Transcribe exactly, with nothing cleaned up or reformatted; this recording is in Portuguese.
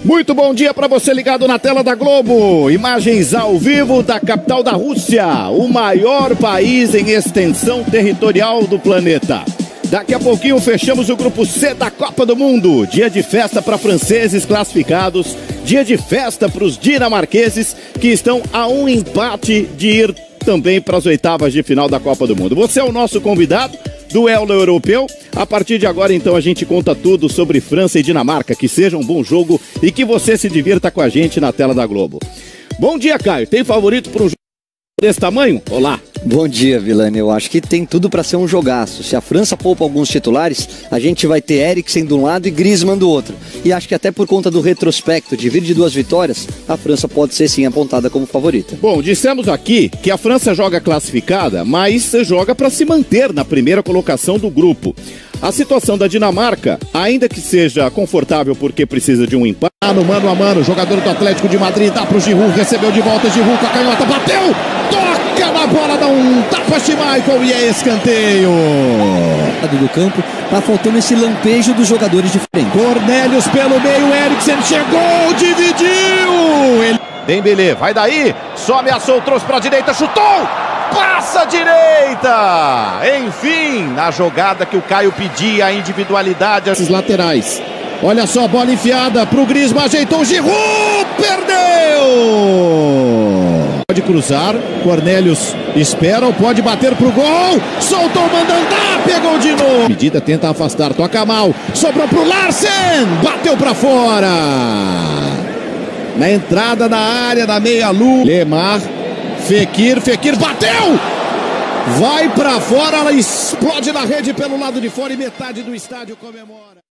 Muito bom dia para você ligado na tela da Globo. Imagens ao vivo da capital da Rússia, o maior país em extensão territorial do planeta. Daqui a pouquinho fechamos o grupo C da Copa do Mundo. Dia de festa para franceses classificados, dia de festa para os dinamarqueses que estão a um empate de ir também para as oitavas de final da Copa do Mundo. Você é o nosso convidado. Duelo europeu. A partir de agora, então, a gente conta tudo sobre França e Dinamarca. Que seja um bom jogo e que você se divirta com a gente na tela da Globo. Bom dia, Caio. Tem favorito para um jogo desse tamanho? Olá. Bom dia, Vilani. Eu acho que tem tudo para ser um jogaço. Se a França poupa alguns titulares, a gente vai ter Eriksen de um lado e Griezmann do outro. E acho que até por conta do retrospecto de vir de duas vitórias, a França pode ser sim apontada como favorita. Bom, dissemos aqui que a França joga classificada, mas joga para se manter na primeira colocação do grupo. A situação da Dinamarca, ainda que seja confortável porque precisa de um empate. No mano a mano, jogador do Atlético de Madrid, dá pro Giroud, recebeu de volta Giroud com a canhota, bateu, toca na bola, dá um tapa de Michael e é escanteio. Do campo, tá faltando esse lampejo dos jogadores de frente. Cornelius pelo meio, Eriksen chegou, dividiu. Ele... Dembélé, vai daí, só ameaçou, trouxe pra direita, chutou, passa a direita. Enfim, na jogada que o Caio pedia, a individualidade. Esses laterais. Olha só, bola enfiada pro Griezmann, ajeitou o Giroud, perdeu! Pode cruzar, Cornelius espera ou pode bater pro gol, soltou o mandandá, pegou de novo. Medida tenta afastar, toca mal, sobrou pro Larsen, bateu pra fora. Na entrada na área da meia-lua, Lemar, Fekir, Fekir bateu! Vai pra fora, ela explode na rede pelo lado de fora e metade do estádio comemora.